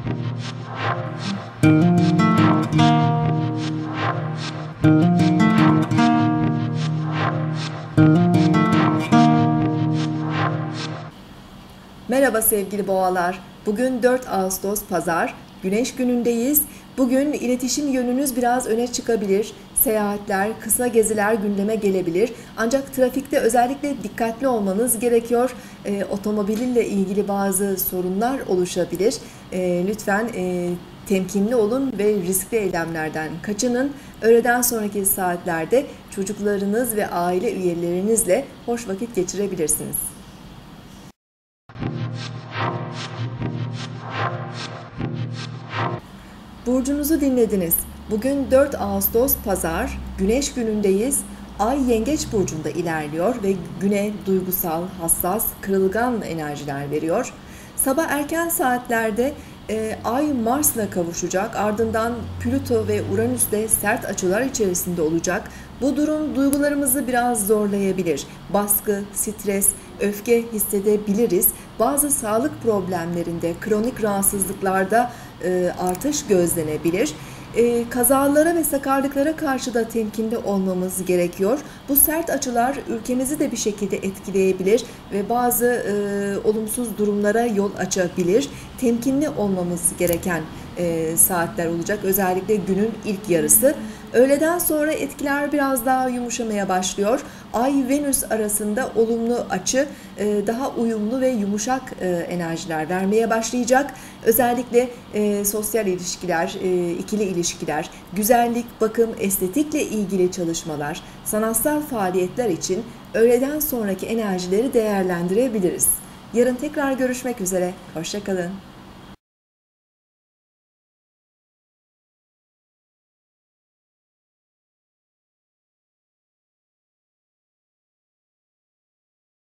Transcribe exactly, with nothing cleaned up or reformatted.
Merhaba sevgili boğalar. Bugün dört Ağustos Pazar, Güneş günündeyiz. Bugün iletişim yönünüz biraz öne çıkabilir. Seyahatler, kısa geziler gündeme gelebilir. Ancak trafikte özellikle dikkatli olmanız gerekiyor. E, otomobilinle ilgili bazı sorunlar oluşabilir. E, lütfen e, temkinli olun ve riskli eylemlerden kaçının. Öğleden sonraki saatlerde çocuklarınız ve aile üyelerinizle hoş vakit geçirebilirsiniz. Burcunuzu dinlediniz. Bugün dört Ağustos Pazar, Güneş günündeyiz. Ay Yengeç burcunda ilerliyor ve güne duygusal, hassas, kırılgan enerjiler veriyor. Sabah erken saatlerde e, Ay Mars'la kavuşacak. Ardından Plüto ve Uranüs'te sert açılar içerisinde olacak. Bu durum duygularımızı biraz zorlayabilir. Baskı, stres, öfke hissedebiliriz. Bazı sağlık problemlerinde, kronik rahatsızlıklarda e, artış gözlenebilir. E, kazalara ve sakarlıklara karşı da temkinli olmamız gerekiyor. Bu sert açılar ülkemizi de bir şekilde etkileyebilir ve bazı e, olumsuz durumlara yol açabilir. Temkinli olmamız gereken e, saatler olacak. Özellikle günün ilk yarısı. Öğleden sonra etkiler biraz daha yumuşamaya başlıyor. Ay-Venüs arasında olumlu açı daha uyumlu ve yumuşak enerjiler vermeye başlayacak. Özellikle sosyal ilişkiler, ikili ilişkiler, güzellik, bakım, estetikle ilgili çalışmalar, sanatsal faaliyetler için öğleden sonraki enerjileri değerlendirebiliriz. Yarın tekrar görüşmek üzere. Hoşça kalın.